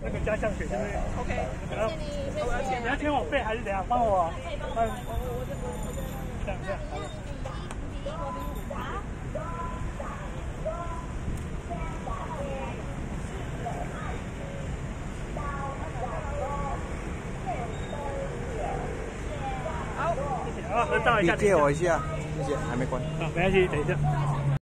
那个加项水这边。 OK， 谢谢你。你要牵我背还是怎样？帮我。这样。好，谢谢啊，合照一下。 借我一下，谢谢，还没关。 啊，没关系，等一下。